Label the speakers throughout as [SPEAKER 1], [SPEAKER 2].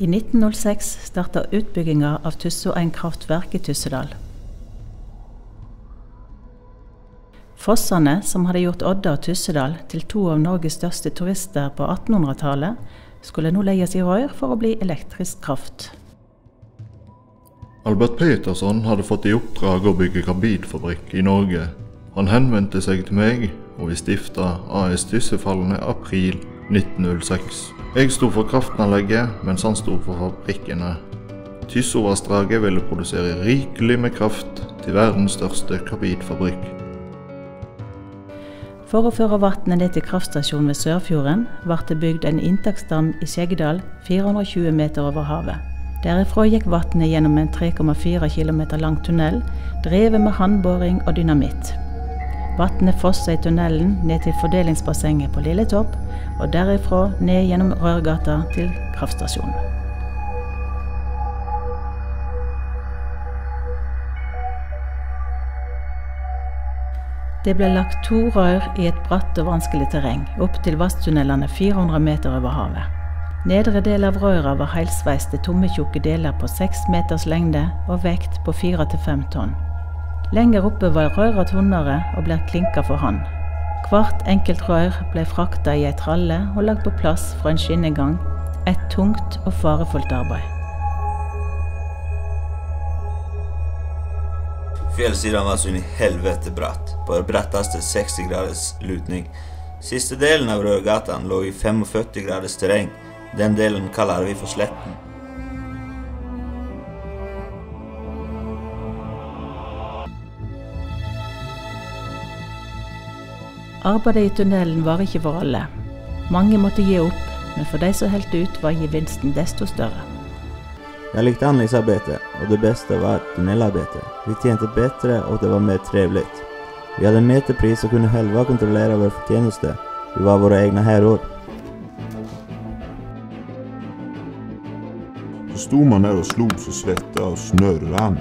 [SPEAKER 1] I 1906 startet utbygginga av Tusså-1 kraftverk i Tyssedal. Fossene, som hadde gjort Odda og Tyssedal til to av Norges største turister på 1800-tallet, skulle nå legges i rør for å bli elektrisk kraft.
[SPEAKER 2] Albert Petersson hadde fått i oppdrag å bygge karbidfabrikk i Norge. Han henvendte seg til meg, og vi stiftet AS Tyssefallene april 1906. Jeg sto for kraftanlegget, mens han sto for fabrikkene. Tyssåvassdraget ville produsere rikelig med kraft til verdens største karbidfabrikk.
[SPEAKER 1] For å føre vannet ned til kraftstasjonen ved Sørfjorden, ble det bygd en inntaksdam i Skjeggedal 420 meter over havet. Derifra gikk vannet gjennom en 3,4 km lang tunnel, drevet med handboring og dynamitt. Vannet fosset i tunnelen ned til fordelingsbassenget på Lilletopp, og derifra ned gjennom Rørgata til kraftstasjonen. Det ble lagt 2 rør i et bratt og vanskelig terreng, opp til vasstunnelene 400 meter over havet. Nedre del av røra var heilsveiste tomme tjukke deler på 6 meters lengde og vekt på 4-5 tonn. Lenger oppe var røra tunnere og ble klinka for hånd. Hvert enkelt rør ble frakta i ei tralle og lagt på plass fra en skinnegang, et tungt og farefullt arbeid.
[SPEAKER 3] Fjellsiden var så inn i helvete bratt, på det bratteste 60 graders lutning. Siste delen av Rørgatan lå i 45 graders terreng. Den delen kaller vi for sletten.
[SPEAKER 1] Arbeidet i tunnelen var ikke for alle. Mange måtte gi opp, men for de som helt ut var gevinsten desto større.
[SPEAKER 4] Jeg likte anleggsarbeidet, og det beste var tunnelarbeidet. Vi tjente bedre, og det var mer trevligt. Vi hadde meterpris og kunne själva kontrollere vår fortjeneste. Vi var våre egne herrer.
[SPEAKER 5] Så stod man der og slog så svette og snørran.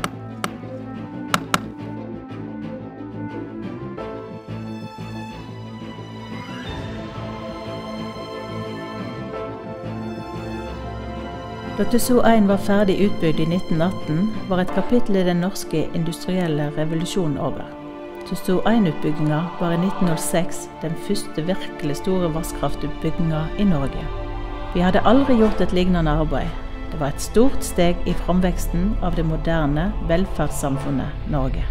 [SPEAKER 1] Da Tusså-1 var ferdig utbygd i 1918, var et kapittel i den norske industrielle revolusjonen over. Tusså-1-utbygginga var i 1906 den første virkelig store vasskraftutbygginga i Norge. Vi hadde aldri gjort et lignende arbeid. Det var et stort steg i framveksten av det moderne velferdssamfunnet Norge.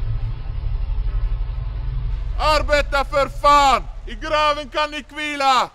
[SPEAKER 5] Arbeta for fan! I graven kan ni kvila!